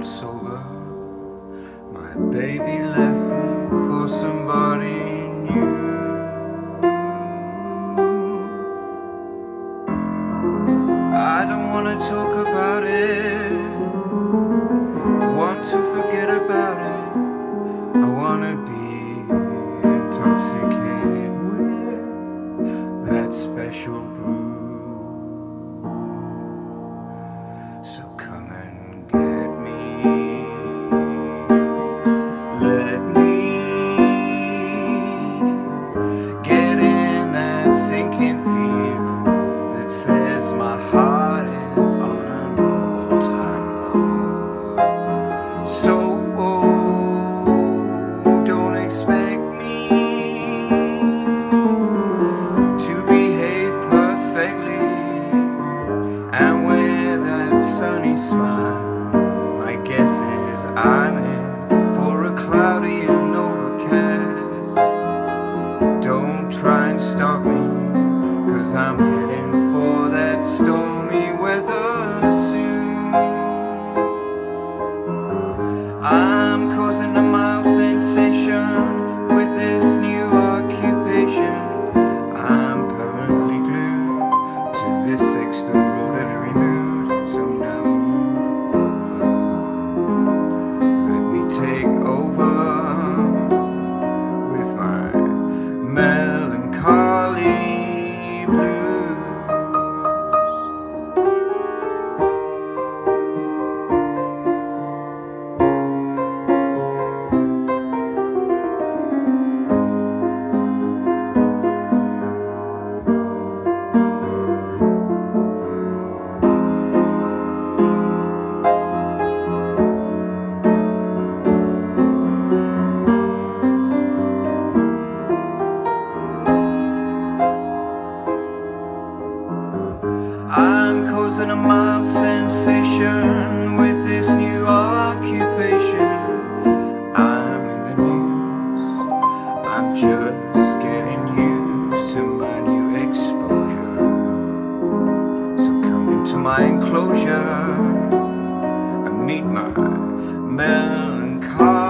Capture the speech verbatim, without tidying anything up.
got sober, my baby left me for somebody new. I don't wanna talk about it, I want to forget about it. I wanna be intoxicated with that special brew. So come and get me, let me get in that sinking feeling that says my heart is on an all-time low. So oh, don't expect me to behave perfectly and wear that sunny smile. My guess is I'm in for a cloudy and overcast. Don't try and stop me, 'cause I'm heading for that stormy weather soon. I'm causing a mild sensation with this new occupation. I'm permanently glued to this extraordinary mood. So now move over, let me take over with my melancholy blues. I'm causing a mild sensation with this new occupation. I'm in the news, I'm just getting used to my new exposure. So come into my enclosure and meet my melancholy.